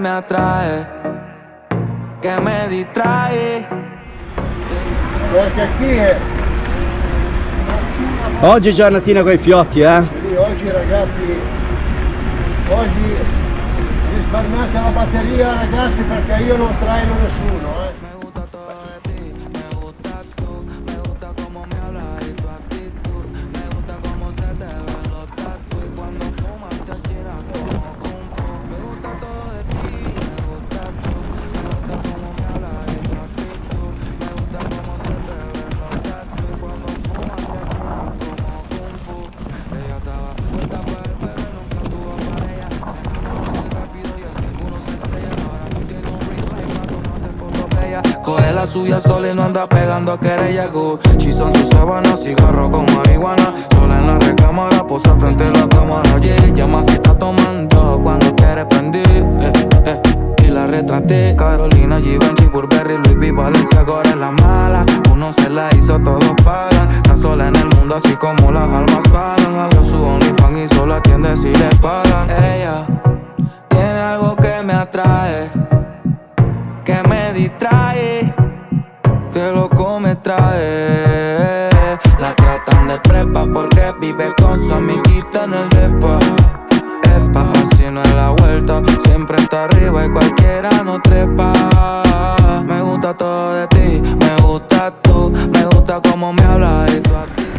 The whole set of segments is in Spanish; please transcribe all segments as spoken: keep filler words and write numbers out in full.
me atrae, che me distrae. Perché qui è... Oggi è giornatina coi fiocchi, eh? Sì, oggi ragazzi, oggi risparmiate la batteria ragazzi perché io non traino nessuno, eh. Coge la suya sola y no anda pegando querella. Gucci son sus sábanas, cigarro con marihuana. Sola en la recámara, posa frente a la cámara. Yeah, llama si está tomando cuando quiere prender, eh, eh, y la retraté. Carolina, Givenchy, Burberry, Louis V, Valencia, ahora es la mala. Uno se la hizo, todos pagan. Está sola en el mundo así como las almas pagan. Abrió su OnlyFans y solo atiende si le pagan. Ella tiene algo que me atrae, que me distrae, que loco me trae. La tratan de prepa porque vive con su amiguita en el depa. Epa, así no es la vuelta, siempre está arriba y cualquiera no trepa. Me gusta todo de ti, me gusta tú, me gusta cómo me hablas y tú a ti.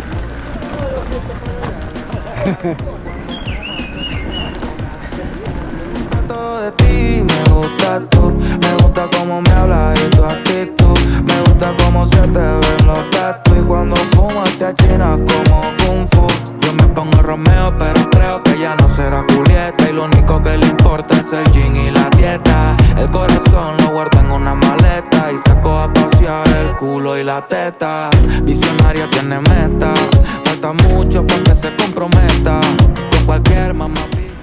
De ti, me gusta tú, me gusta cómo me hablas y tu actitud, me gusta cómo se te ven los tatu y cuando fumas te achinas como Kung Fu. Yo me pongo Romeo pero creo que ya no será Julieta y lo único que le importa es el gin y la dieta. El corazón lo guarda en una maleta y saco a pasear el culo y la teta. Visionaria tiene meta, falta mucho para que se comprometa con cualquier mamá.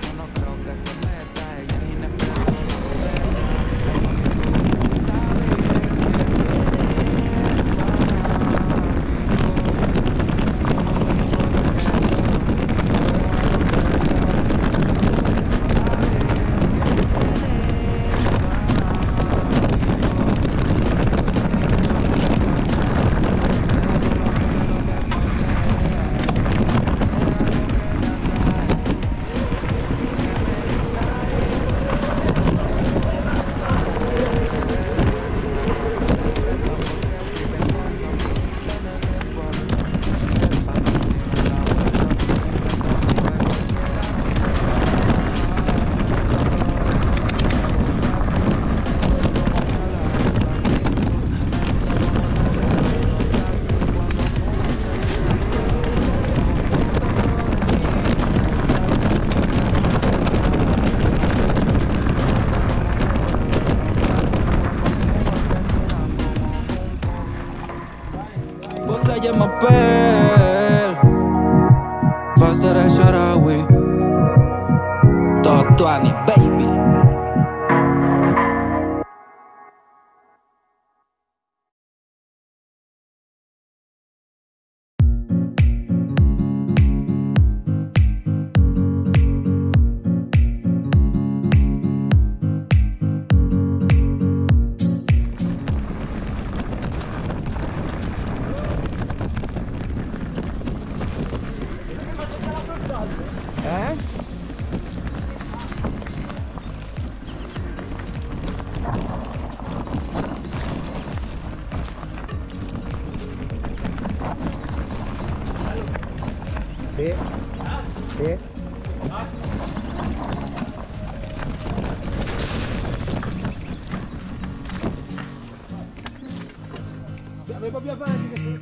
Ella my bell, faster as Sharawi, top twenty baby. Sì, sì. Avevo più avanti che...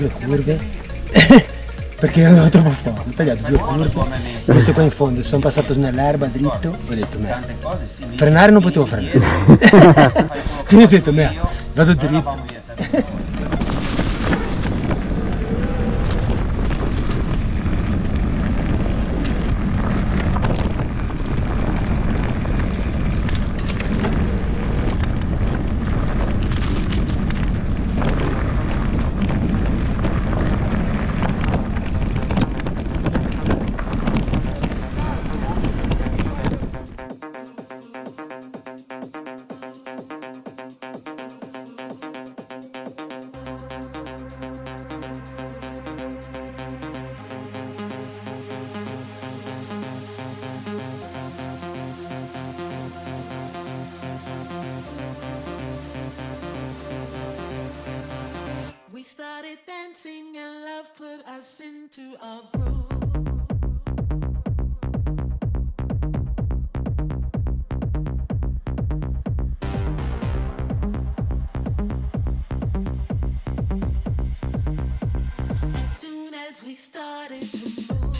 due curve perché io avevo troppo forte, ho tagliato due curve, questo qua in fondo, sono passato nell'erba dritto e ho detto me, frenare non potevo frenare, quindi ho detto me, vado dritto. Started dancing and love put us into a groove. As soon as we started to move.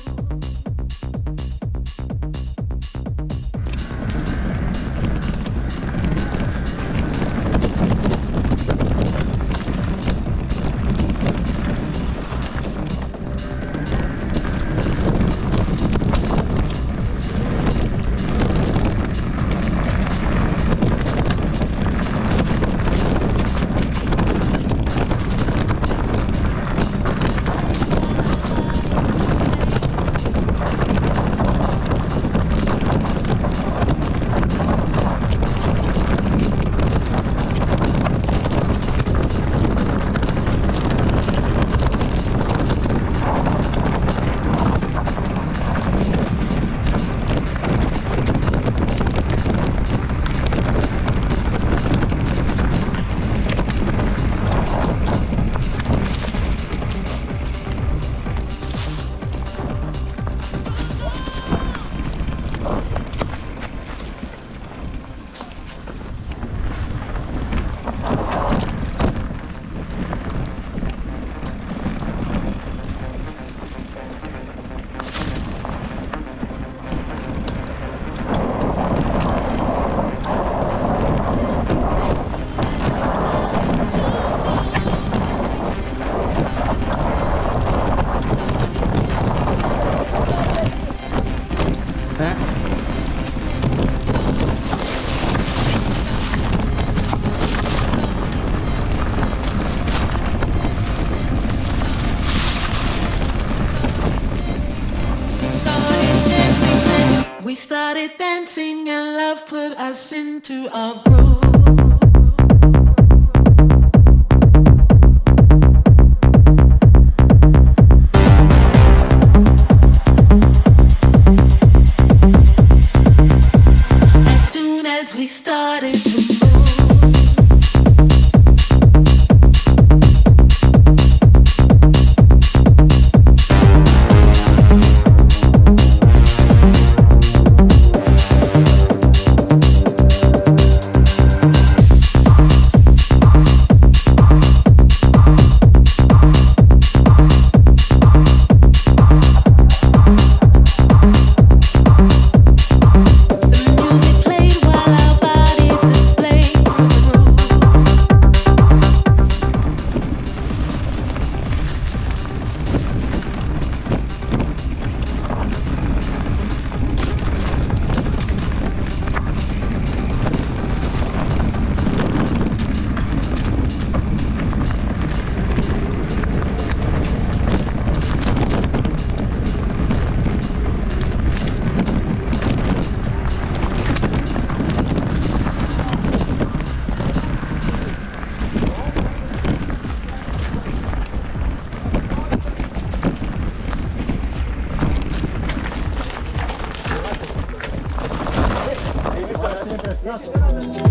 We started dancing and love put us into a groove. As soon as we started to move. Sempre stato